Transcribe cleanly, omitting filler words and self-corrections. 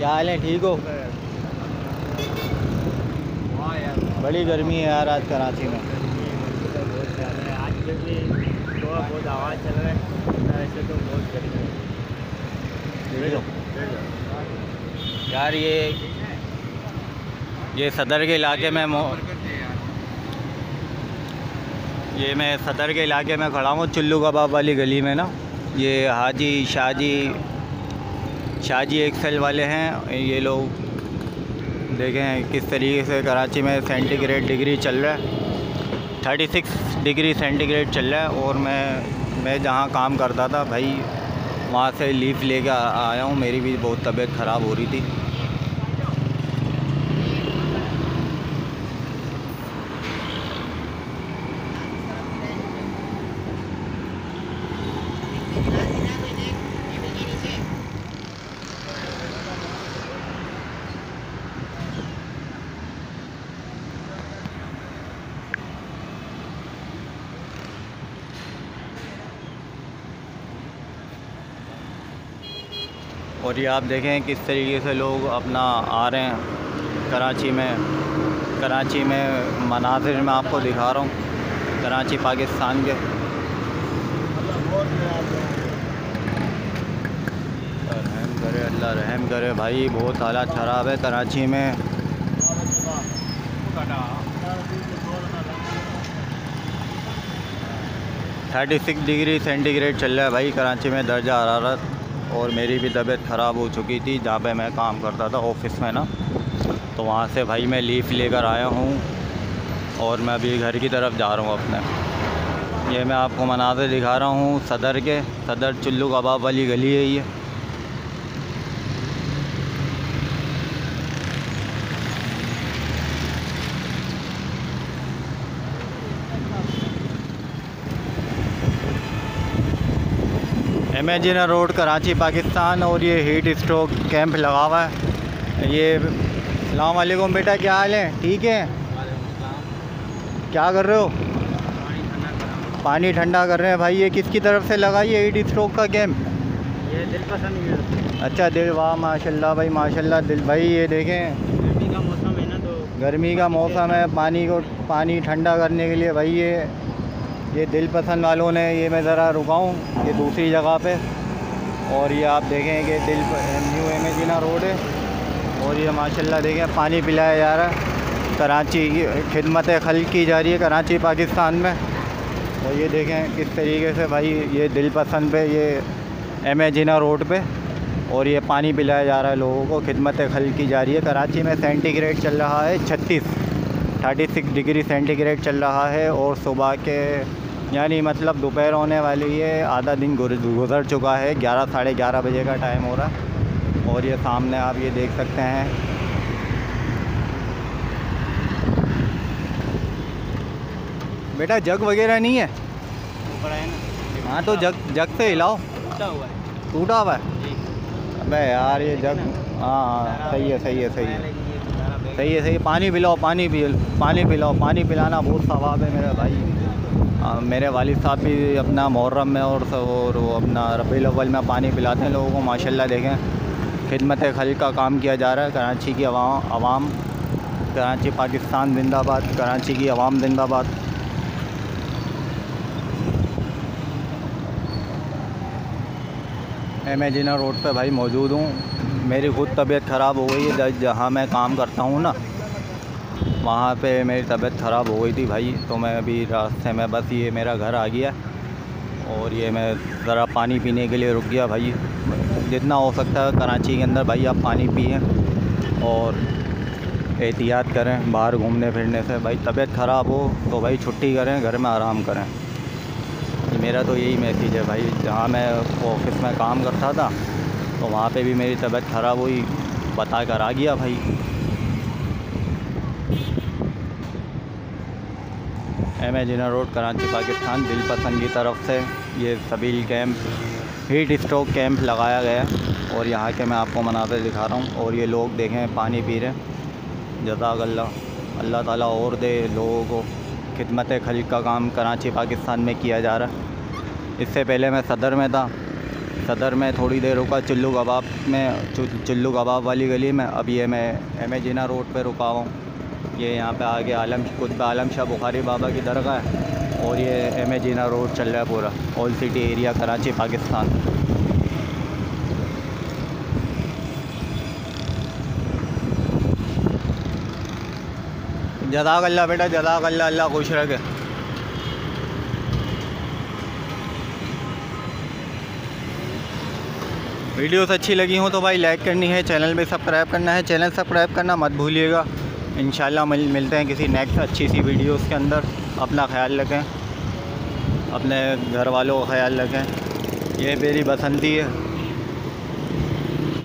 क्या हाल है, ठीक हो? बड़ी गर्मी है यार आज कराची में। आज भी थोड़ा बहुत आवाज़ चल रहा है, ऐसे तो बहुत गर्मी है यार। ये सदर के इलाके में मैं सदर के इलाके में खड़ा हूँ, चुल्लू कबाब वाली गली में ना। ये हाजी शाहजी एक्सेल वाले हैं। ये लोग देखें किस तरीके से कराची में सेंटीग्रेड डिग्री चल रहा है, 36 डिग्री सेंटीग्रेड चल रहा है। और मैं जहाँ काम करता था भाई, वहाँ से लीव लेकर आया हूँ। मेरी भी बहुत तबीयत ख़राब हो रही थी। और ये आप देखें किस तरीके से लोग अपना आ रहे हैं कराची में मनाज़िर मैं आपको दिखा रहा हूँ कराची पाकिस्तान के। रहम करे अल्लाह, रहम करे भाई। बहुत हालात ख़राब है कराची में। थर्टी 36 डिग्री सेंटीग्रेड चल रहा है भाई कराची में दर्जा हरारत। और मेरी भी तबीयत ख़राब हो चुकी थी जहाँ पे मैं काम करता था ऑफिस में ना। तो वहाँ से भाई मैं लीव लेकर आया हूँ और मैं अभी घर की तरफ जा रहा हूँ अपने। ये मैं आपको मनाज़िर दिखा रहा हूँ सदर चुल्लू कबाब वाली गली है ये। इमेजिना रोड कराची पाकिस्तान। और ये हीट स्ट्रोक कैंप लगा हुआ है। ये अस्सलाम वालेकुम बेटा, क्या हाल है, ठीक है? क्या कर रहे हो? पानी ठंडा कर रहे हैं भाई। ये किसकी तरफ से लगा ये हीट स्ट्रोक का कैंप? ये दिल पसंद। अच्छा दिल, वाह माशाल्लाह भाई माशाल्लाह दिल भाई। ये देखें गर्मी का मौसम है ना, तो गर्मी का मौसम है, पानी ठंडा करने के लिए भाई ये दिल पसंद वालों ने। ये मैं ज़रा रुकाऊँ ये दूसरी जगह पे। और ये आप देखें कि न्यू इमेजिना रोड है। और ये माशाल्लाह देखें पानी पिलाया जा रहा है। कराची की खिदमत खल्क़ की जा रही है कराची पाकिस्तान में। और ये देखें किस तरीके से भाई ये दिल पसंद पे, ये इमेजिना रोड पे। और ये पानी पिलाया जा रहा है लोगों को, खिदमत खल्क़ की जा रही है। कराची में सेंटीग्रेड चल रहा है 36 डिग्री सेंटीग्रेड चल रहा है। और सुबह के यानी मतलब दोपहर होने वाली है, आधा दिन गुज़र चुका है। 11 साढ़े 11 बजे का टाइम हो रहा है। और ये सामने आप ये देख सकते हैं। बेटा जग वगैरह नहीं है? पड़ा है ना। हाँ तो जग से हिलाओ। टूटा हुआ है? अबे यार ये जग, हाँ सही है। पानी पिलाओ, पानी पिलाओ। पानी पिलाना बहुत सवाब है मेरे भाई। मेरे वालिद साहब भी अपना मुहर्रम में और वो अपना रबीउल अव्वल में पानी पिलाते हैं लोगों को। माशाल्लाह देखें खिदमत खल्क़ का काम किया जा रहा है। कराची की आवाम, कराची पाकिस्तान जिंदाबाद, कराची की आवाम जिंदाबाद। इमेजिना रोड पे भाई मौजूद हूँ। मेरी ख़ुद तबीयत ख़राब हो गई है जहाँ मैं काम करता हूँ ना, वहाँ पे मेरी तबीयत ख़राब हो गई थी भाई। तो मैं अभी रास्ते में बस ये मेरा घर आ गया। और ये मैं ज़रा पानी पीने के लिए रुक गया भाई। जितना हो सकता है कराची के अंदर भाई आप पानी पिएं और एहतियात करें बाहर घूमने फिरने से। भाई तबीयत ख़राब हो तो भाई छुट्टी करें, घर में आराम करें। ये मेरा तो यही मैसेज है भाई। जहाँ मैं ऑफिस में काम करता था तो वहाँ पे भी मेरी तबीयत ख़राब हुई, बता कर आ गया भाई। इमेजिना रोड कराची पाकिस्तान दिल पसंद की तरफ से ये सबील कैंप, हीट स्ट्रोक कैंप लगाया गया। और यहाँ के मैं आपको मनाज़िर दिखा रहा हूँ। और ये लोग देखें पानी पी रहे हैं। जज़ाकल्लाह, अल्लाह ताला और दे लोगों को। खिदमत खल्क़ का काम कराची पाकिस्तान में किया जा रहा है। इससे पहले मैं सदर में था, सदर में थोड़ी देर रुका चुल्लू कबाब में, चुल्लू कबाब वाली गली में। अब ये मैं एम ए जिना रोड पे रुका हुआ हूँ। ये यहाँ पे आगे कुतुब आलम शाह बुखारी बाबा की दरगाह है और ये एम ए जिना रोड चल रहा है पूरा, old city area, Karachi, Pakistan. जज़ाकल्लाह बेटा, जज़ाकल्लाह, अल्लाह खुश रखे। वीडियोस अच्छी लगी हो तो भाई लाइक करनी है, चैनल में सब्सक्राइब करना है, चैनल सब्सक्राइब करना मत भूलिएगा। इंशाल्लाह मिलते हैं किसी नेक्स्ट अच्छी सी वीडियोस के अंदर। अपना ख्याल रखें, अपने घर वालों का ख्याल रखें। ये मेरी बसंती है।